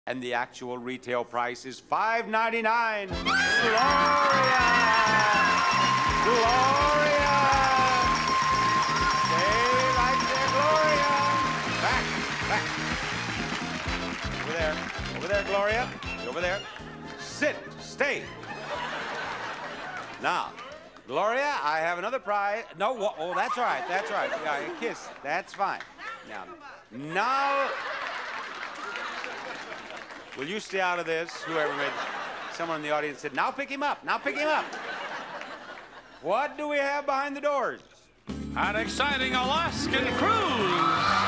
And the actual retail price is $5.99. Gloria! Gloria! Stay right there, Gloria! Back, back. Over there. Over there, Gloria. Get over there. Sit. Stay. Now, Gloria, I have another prize. No, oh, that's all right. That's all right. Yeah, a kiss. That's fine. Now, will you stay out of this? Whoever made, someone in the audience said, now pick him up. Now pick him up. What do we have behind the doors? An exciting Alaskan cruise.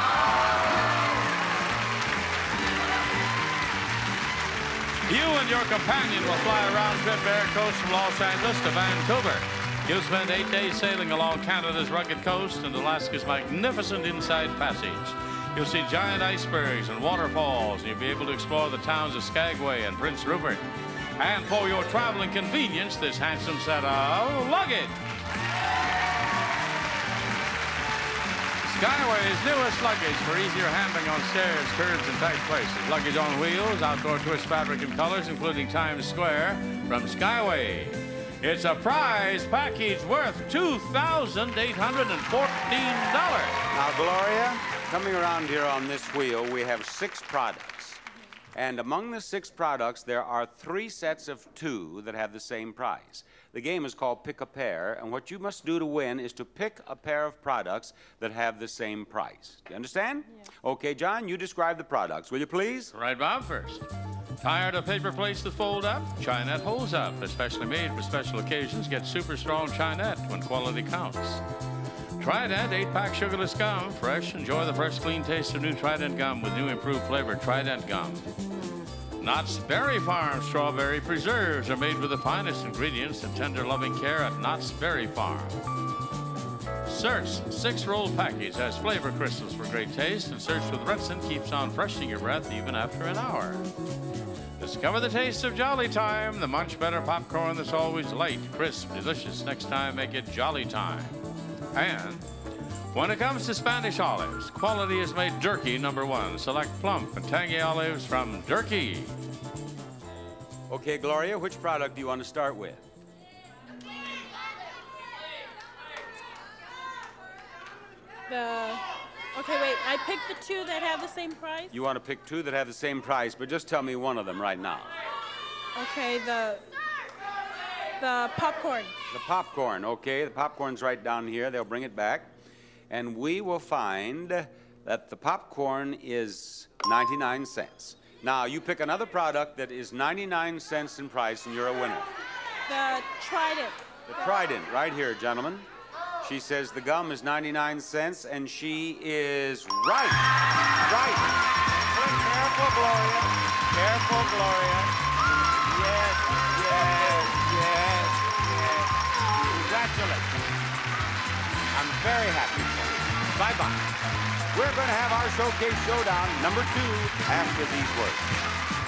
You and your companion will fly a round-trip air coast from Los Angeles to Vancouver. You'll spend 8 days sailing along Canada's rugged coast and Alaska's magnificent Inside Passage. You'll see giant icebergs and waterfalls, and you'll be able to explore the towns of Skagway and Prince Rupert. And for your traveling convenience, this handsome set of luggage. Skyway's newest luggage for easier handling on stairs, curbs, and tight places. Luggage on wheels, outdoor twist fabric and colors, including Times Square, from Skyway. It's a prize package worth $2,814. Now, Gloria, coming around here on this wheel, we have 6 products. And among the 6 products, there are 3 sets of 2 that have the same prize. The game is called Pick a Pair, and what you must do to win is to pick a pair of products that have the same price. Do you understand? Yes. Okay, John, you describe the products, will you please? Right, Bob, first. Tired of paper plates that fold up? Chinette holds up. Especially made for special occasions, get super strong Chinette when quality counts. Trident 8-pack sugarless gum. Fresh, enjoy the fresh, clean taste of new Trident gum with new improved flavor Trident gum. Knott's Berry Farm strawberry preserves are made with the finest ingredients and tender loving care at Knott's Berry Farm. Search 6-roll package has flavor crystals for great taste, and Search with Retsin keeps on freshening your breath even after an hour. Discover the taste of Jolly Time, the much better popcorn that's always light, crisp, delicious. Next time, make it Jolly Time. And when it comes to Spanish olives, quality is made Durkee #1. Select plump and tangy olives from Durkee. Okay, Gloria, which product do you want to start with? Okay, wait, I picked the 2 that have the same price? You want to pick 2 that have the same price, but just tell me one of them right now. Okay, the popcorn. The popcorn, okay. The popcorn's right down here. They'll bring it back. And we will find that the popcorn is 99 cents. Now, you pick another product that is 99 cents in price, and you're a winner. The Trident. The Trident, right here, gentlemen. She says the gum is 99 cents, and she is right. Right. Careful, Gloria. Careful, Gloria. Yes, yes, yes, yes. Congratulations. I'm very happy for you. Bye-bye. We're going to have our Showcase Showdown #2 after these words.